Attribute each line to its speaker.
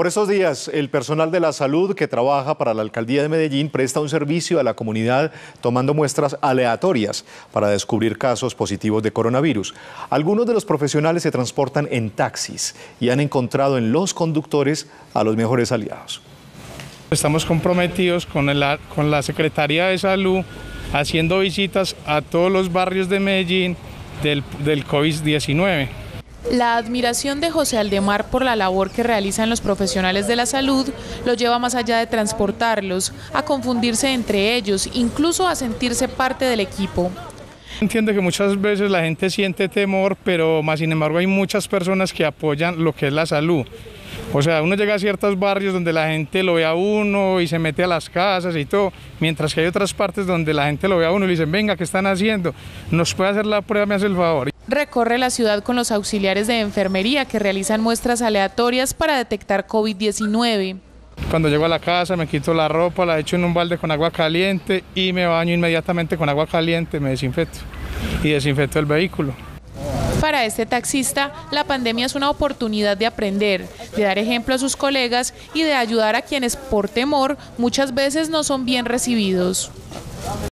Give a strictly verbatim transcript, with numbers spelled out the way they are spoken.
Speaker 1: Por estos días, el personal de la salud que trabaja para la Alcaldía de Medellín presta un servicio a la comunidad tomando muestras aleatorias para descubrir casos positivos de coronavirus. Algunos de los profesionales se transportan en taxis y han encontrado en los conductores a los mejores aliados.
Speaker 2: Estamos comprometidos con, el, con la Secretaría de Salud haciendo visitas a todos los barrios de Medellín del, del COVID diecinueve.
Speaker 3: La admiración de José Aldemar por la labor que realizan los profesionales de la salud lo lleva más allá de transportarlos, a confundirse entre ellos, incluso a sentirse parte del equipo.
Speaker 2: Entiendo que muchas veces la gente siente temor, pero más sin embargo hay muchas personas que apoyan lo que es la salud. O sea, uno llega a ciertos barrios donde la gente lo ve a uno y se mete a las casas y todo, mientras que hay otras partes donde la gente lo ve a uno y le dicen, venga, ¿qué están haciendo? ¿Nos puede hacer la prueba? Me hace el favor.
Speaker 3: Recorre la ciudad con los auxiliares de enfermería que realizan muestras aleatorias para detectar COVID diecinueve.
Speaker 2: Cuando llego a la casa me quito la ropa, la echo en un balde con agua caliente y me baño inmediatamente con agua caliente, me desinfecto y desinfecto el vehículo.
Speaker 3: Para este taxista, la pandemia es una oportunidad de aprender, de dar ejemplo a sus colegas y de ayudar a quienes por temor muchas veces no son bien recibidos.